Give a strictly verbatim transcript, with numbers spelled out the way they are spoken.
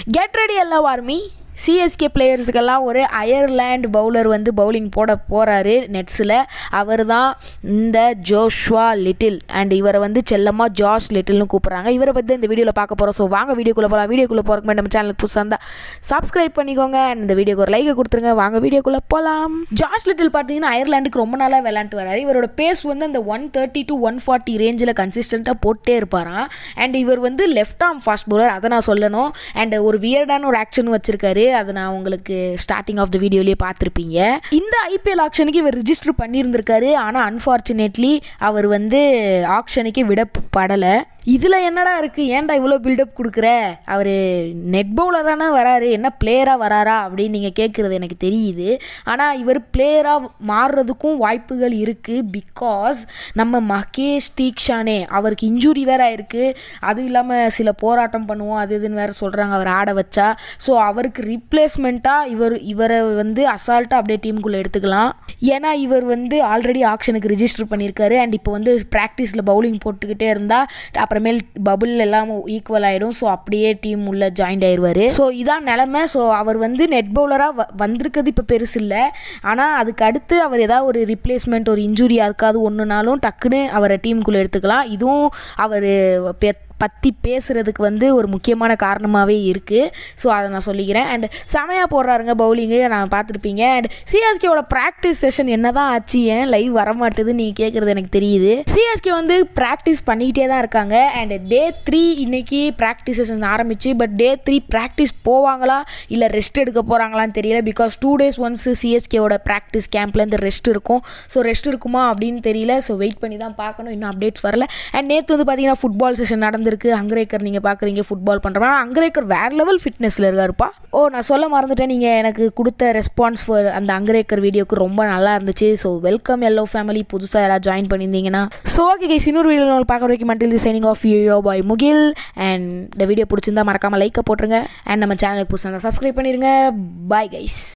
Get ready எல்லாம் army. CSK பிளேயர்ஸுக்கெல்லாம் ஒரு அயர்லாண்ட் பவுலர் வந்து பவுலிங் போட போகிறாரு நெட்ஸில். அவர் தான் இந்த ஜோஷ்வா லிட்டில், அண்ட் இவரை வந்து செல்லமாக ஜாஷ் லிட்டில்னு கூப்பிட்றாங்க. இவரை பற்றி இந்த வீடியோவில் பார்க்க போகிறோம். ஸோ வாங்க வீடியோக்குள்ளே போகலாம். வீடியோக்குள்ளே போகிறக்கு நம்ம சேனலுக்கு புதுசாக இருந்தால் சப்ஸ்கிரைப் பண்ணிக்கோங்க, அண்ட் இந்த வீடியோக்கு ஒரு லைக்கை கொடுத்துருங்க. வாங்க வீடியோக்குள்ளே போகலாம். ஜாஷ் லிட்டில் பார்த்தீங்கன்னா அயர்லாண்டுக்கு ரொம்ப நாளாக விளையாண்டு வராரு. இவரோட பேஸ் வந்து அந்த one thirty to one forty ரேஞ்சில் கன்சிஸ்டண்ட்டாக போட்டே இருப்பாராம். அண்ட் இவர் வந்து லெஃப்ட் ஆர்ம் ஃபாஸ்ட் பவுலர், அதை நான் சொல்லணும். அண்ட் ஒரு வியர்டான ஒரு ஆக்ஷன் வச்சிருக்காரு, அதை நான் உங்களுக்கு ஸ்டார்டிங் ஆஃப் த வீடியோலேயே பார்த்துருப்பீங்க. இந்த ஐபிஎல் ஆக்ஷனுக்கு இவர் ரிஜிஸ்டர் பண்ணியிருந்திருக்காரு. ஆனால் அன்ஃபார்ச்சுனேட்லி அவர் வந்து ஆக்ஷனுக்கு விடப்படலை. இதில் என்னடா இருக்குது, ஏன்டா இவ்வளோ பில்டப் கொடுக்குற, அவர் நெட் பவுலர் தானே வராரு, என்ன பிளேயராக வராரா அப்படின்னு நீங்கள் கேட்குறது எனக்கு தெரியுது. ஆனால் இவர் பிளேயராக மாறுறதுக்கும் வாய்ப்புகள் இருக்குது. பிகாஸ் நம்ம மகேஷ் தீக்ஷானே அவருக்கு இன்ஜூரி வேறு இருக்குது. அதுவும் இல்லாமல் சில போராட்டம் பண்ணுவோம் அது இதுன்னு வேறு சொல்கிறாங்க அவர் ஆட வச்சா. ஸோ அவருக்கு ரீப்ளேஸ்மெண்ட்டாக இவர் இவரை வந்து அசால்ட்டாக அப்படியே டீமுக்குள்ளே எடுத்துக்கலாம். ஏன்னா இவர் வந்து ஆல்ரெடி ஆக்ஷனுக்கு ரிஜிஸ்டர் பண்ணியிருக்காரு. அண்ட் இப்போ வந்து ப்ராக்டிஸில் பவுலிங் போட்டுக்கிட்டே இருந்தால் அப்புறமேல் பபுள் எல்லாம் ஈக்குவல் ஆகிடும். ஸோ அப்படியே டீம் உள்ள ஜாயின்ட் ஆயிடுவார். ஸோ இதான் நிலமை. ஸோ அவர் வந்து நெட் பவுலராக வ வந்திருக்கிறது இப்போ பெருசு இல்லை. ஆனால் அதுக்கு அடுத்து அவர் ஏதாவது ஒரு ரிப்ளேஸ்மெண்ட், ஒரு இன்ஜூரியாக இருக்காது ஒன்றுனாலும் டக்குன்னு அவரை டீமுக்குள்ளே எடுத்துக்கலாம். இதுவும் அவர் பெ பற்றி பேசுகிறதுக்கு வந்து ஒரு முக்கியமான காரணமாகவே இருக்குது. ஸோ அதை நான் சொல்லிக்கிறேன். அண்ட் செமையாக போடுறாருங்க பவுலிங்கு, நான் பார்த்துருப்பீங்க. அண்ட் சிஎஸ்கேவோட ப்ராக்டிஸ் செஷன் என்ன தான் ஆச்சு, ஏன் லைவ் வரமாட்டுதுன்னு நீங்கள் கேட்குறது எனக்கு தெரியுது. சிஎஸ்கே வந்து ப்ராக்டிஸ் பண்ணிக்கிட்டே தான் இருக்காங்க. அண்ட் டே த்ரீ இன்றைக்கி ப்ராக்டிஸ் செஷன் ஆரம்பிச்சு. பட் டே த்ரீ ப்ராக்டிஸ் போவாங்களா இல்லை ரெஸ்ட் எடுக்க போகிறாங்களான்னு தெரியல. பிகாஸ் டூ டேஸ் ஒன்ஸ் சிஎஸ்கேவோட ப்ராக்டிஸ் கேம்ப்லேருந்து ரெஸ்ட் இருக்கும். ஸோ ரெஸ்ட் இருக்குமா அப்படின்னு தெரியல. ஸோ வெயிட் பண்ணி தான் பார்க்கணும், இன்னும் அப்டேட்ஸ் வரல. அண்ட் நேற்று வந்து பார்த்தீங்கன்னா ஃபுட்பால் செஷன் நடந்து இருக்கு. அங்கரேக்கர் நீங்கள் பார்க்குறீங்க ஃபுட்பால் பண்ணுறோம். அங்கரேக்கர் வேறு லெவல் ஃபிட்னஸில் இருக்காருப்பா. ஓ நான் சொல்ல மறந்துட்டேன், நீங்கள் எனக்கு கொடுத்த ரெஸ்பான்ஸ் ஃபார் அந்த அங்கரேக்கர் வீடியோக்கு ரொம்ப நல்லா இருந்துச்சு. ஸோ வெல்கம் எல்லோ ஃபேமிலி, புதுசாக யாராவது ஜாயின் பண்ணியிருந்தீங்கன்னா. ஸோ ஓகே கைஸ், இன்னொரு வீடியோ நம்ம பார்க்குற வரைக்கும் மட்டில் the signing off you bye Mugil. And இந்த வீடியோ பிடிச்சிருந்தா மறக்காமல் லைக்கை போட்டுருங்க. அண்ட் நம்ம சேனலுக்கு புதுசாக இருந்தால் சப்ஸ்கிரைப் பண்ணிடுங்க. Bye guys.